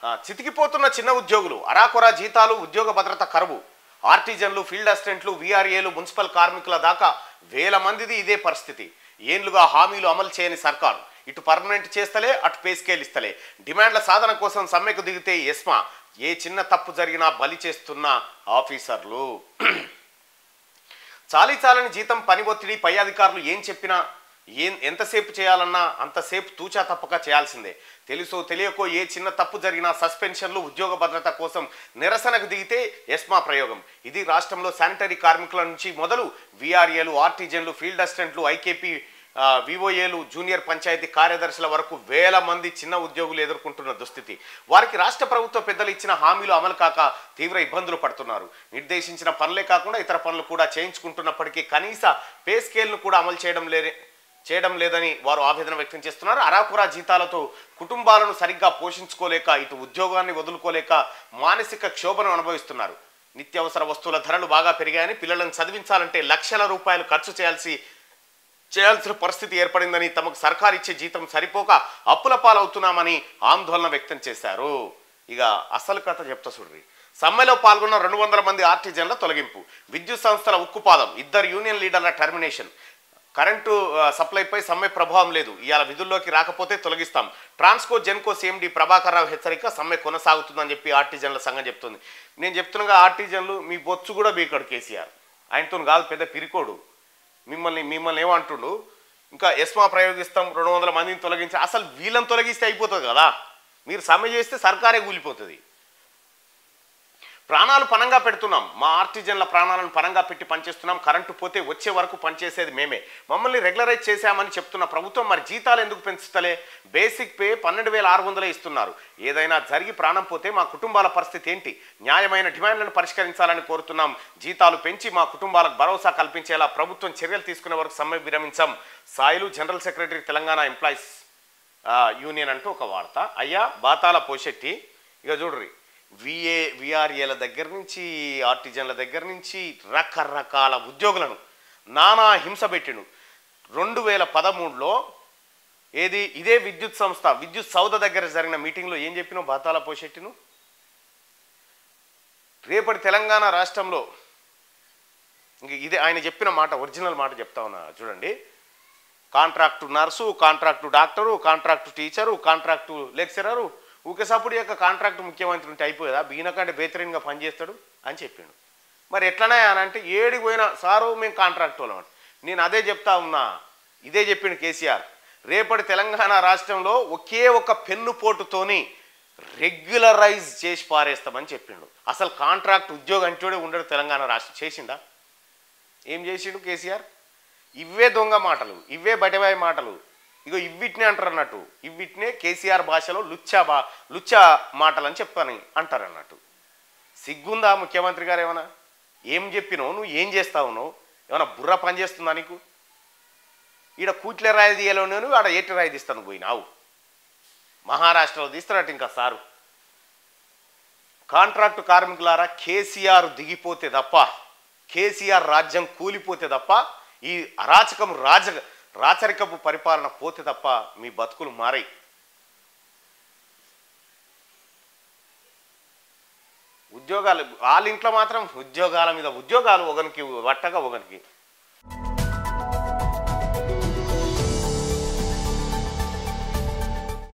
చితికిపోతున్న చిన్న ఉద్యోగులు, అరాకొరా జీతాలు, ఉద్యోగ భద్రత కరువు. ఆర్టిజన్లు, ఫీల్డ్ అసిస్టెంట్లు, వీఆర్ఏలు, మున్సిపల్ కార్మికుల దాకా వేల మందిది ఇదే పరిస్థితి. ఏండ్లుగా హామీలు అమలు చేయని సర్కారు ఇటు పర్మనెంట్ చేస్తలే, అటు పే స్కేల్ ఇస్తలే. డిమాండ్ల సాధన కోసం సమ్మెకు దిగితే ఎస్మా, ఏ చిన్న తప్పు జరిగినా బలి చేస్తున్న ఆఫీసర్లు. చాలని జీతం, పని ఒత్తిడి, పై అధికారులు ఏం చెప్పినా ఎంతసేపు చేయాలన్నా అంతసేపు తూచా తప్పక చేయాల్సిందే. తెలుసో తెలియకో ఏ చిన్న తప్పు జరిగినా సస్పెన్షన్లు, ఉద్యోగ భద్రత కోసం నిరసనకు దిగితే ఎస్మా ప్రయోగం. ఇది రాష్ట్రంలో శానిటరీ కార్మికుల నుంచి మొదలు వీఆర్ఏలు, ఆర్టిజన్లు, ఫీల్డ్ అసిస్టెంట్లు, ఐకేపీ, విఓఏలు, జూనియర్ పంచాయతీ కార్యదర్శుల వరకు వేల మంది చిన్న ఉద్యోగులు ఎదుర్కొంటున్న దుస్థితి. వారికి రాష్ట్ర ప్రభుత్వ పెద్దలు ఇచ్చిన హామీలు అమలు కాక తీవ్ర ఇబ్బందులు పడుతున్నారు. నిర్దేశించిన పనులే కాకుండా ఇతర పనులు కూడా చేయించుకుంటున్నప్పటికీ కనీస పే స్కేల్ను కూడా అమలు చేయడం లేదని వారు ఆవేదన వ్యక్తం చేస్తున్నారు. అరాకురా జీతాలతో కుటుంబాలను సరిగ్గా పోషించుకోలేక, ఇటు ఉద్యోగాన్ని వదులుకోలేక మానసిక క్షోభను అనుభవిస్తున్నారు. నిత్యావసర వస్తువుల ధరలు బాగా పెరిగాయని, పిల్లలను చదివించాలంటే లక్షల రూపాయలు ఖర్చు చేయాల్సిన పరిస్థితి ఏర్పడిందని, తమకు సర్కారు ఇచ్చే జీతం సరిపోక అప్పుల పాలవుతున్నామని ఆందోళన వ్యక్తం చేశారు. ఇక అసలు కథ చెప్తా చూడ్రి. సమ్మెలో పాల్గొన్న 200 మంది ఆర్టిజన్ల తొలగింపు, విద్యుత్ సంస్థల ఉక్కుపాదం, 2 యూనియన్ లీడర్ల టర్మినేషన్. కరెంటు సప్లైపై సమ్మె ప్రభావం లేదు, ఇవాళ విధుల్లోకి రాకపోతే తొలగిస్తాం. ట్రాన్స్కో జెన్కో సిఎండి ప్రభాకర్ రావు హెచ్చరిక, సమ్మె కొనసాగుతుందని చెప్పి ఆర్టిజన్ల సంఘం చెప్తుంది. నేను చెప్తున్నాగా, ఆర్టిజన్లు మీ బొచ్చు కూడా బీకాడు కేసీఆర్. ఆయనతో కాదు, పెద్ద పిరికోడు. మిమ్మల్ని ఏమంటుండు, ఇంకా ఎస్మా ప్రయోగిస్తాం, 200 మందిని తొలగించి, అసలు వీళ్ళని తొలగిస్తే అయిపోతుంది కదా. మీరు సమ్మె చేస్తే సర్కారే కూలిపోతుంది. ప్రాణాలు పనంగా పెడుతున్నాం, మా ఆర్టిజన్ల ప్రాణాలను పనంగా పెట్టి పనిచేస్తున్నాం. కరెంటు పోతే వచ్చే వరకు పనిచేసేది మేమే. మమ్మల్ని రెగ్యులరైజ్ చేశామని చెప్తున్న ప్రభుత్వం మరి జీతాలు ఎందుకు పెంచుతలే? బేసిక్ పే 12,600 ఇస్తున్నారు. ఏదైనా జరిగి ప్రాణం పోతే మా కుటుంబాల పరిస్థితి ఏంటి? న్యాయమైన డిమాండ్లను పరిష్కరించాలని కోరుతున్నాం. జీతాలు పెంచి మా కుటుంబాలకు భరోసా కల్పించేలా ప్రభుత్వం చర్యలు తీసుకునే వరకు సమ్మె విరమించాం. Sailu, general secretary, Telangana employees union అంటూ ఒక వార్త. అయ్యా బాతాల పోషెట్టి, ఇక చూడ్రి, వీఆర్ఏల దగ్గర నుంచి, ఆర్టిజన్ల దగ్గర నుంచి రకరకాల ఉద్యోగులను నానా హింస పెట్టిండు. 2013లో ఇదే విద్యుత్ సంస్థ, విద్యుత్ సౌధ దగ్గర జరిగిన మీటింగ్లో ఏం చెప్పినావు బాతాల పోషెట్టిను? రేపటి తెలంగాణ రాష్ట్రంలో ఇంక ఇదే ఆయన చెప్పిన మాట, ఒరిజినల్ మాట చెప్తా ఉన్నా చూడండి. Contract nurse, contract doctor, contract teacher, contract lecturer, ఊకేసప్పుడు యొక్క కాంట్రాక్ట్ ముఖ్యమంత్రి ఉంటే అయిపోయేదా? బీనకంటే బేహతరీన్గా పనిచేస్తాడు అని చెప్పిండు. మరి ఎట్లనే అని అంటే, ఏడికి పోయినా సారు మేము కాంట్రాక్ట్ వాళ్ళం. నేను అదే చెప్తా ఉన్నా, ఇదే చెప్పిండు కేసీఆర్. రేపటి తెలంగాణ రాష్ట్రంలో ఒకే ఒక పెన్ను పోటుతోని రెగ్యులరైజ్ చేసి పారేస్తామని చెప్పిండు. అసలు కాంట్రాక్ట్ ఉద్యోగం అంటూనే ఉండడు తెలంగాణ రాష్ట్రం. చేసిండా? ఏం చేసిండు కేసీఆర్? ఇవే దొంగ మాటలు, ఇవే బటివాయి మాటలు. ఇగో ఇవిటినే అంటారు అన్నట్టు. ఇవిటినే కేసీఆర్ భాషలో లుచ్చా మాటలు అని చెప్పని అంటారు అన్నట్టు. సిగ్గుందా ముఖ్యమంత్రి గారు? ఏమన్నా ఏం చెప్పినావు? నువ్వు ఏం చేస్తావు? నువ్వు ఏమన్నా బుర్ర పని చేస్తుందా నీకు? ఈడ కూట్లే రాయి తీయలో, నేను ఆడ ఏటి రాయి తీస్తాను పోయినావు. మహారాష్ట్రలో తీస్తున్నట్టు ఇంకా సారు. కాంట్రాక్టు కార్మికులారా, కేసీఆర్ దిగిపోతే తప్ప, కేసీఆర్ రాజ్యం కూలిపోతే తప్ప, ఈ అరాచకం రాచరికపు పరిపాలన పోతే తప్ప మీ బతుకులు మారాయి. ఉద్యోగాలు వాళ్ళ ఇంట్లో మాత్రం ఉద్యోగాల మీద ఉద్యోగాలు, ఒకనికి వట్టగా ఒకనికి.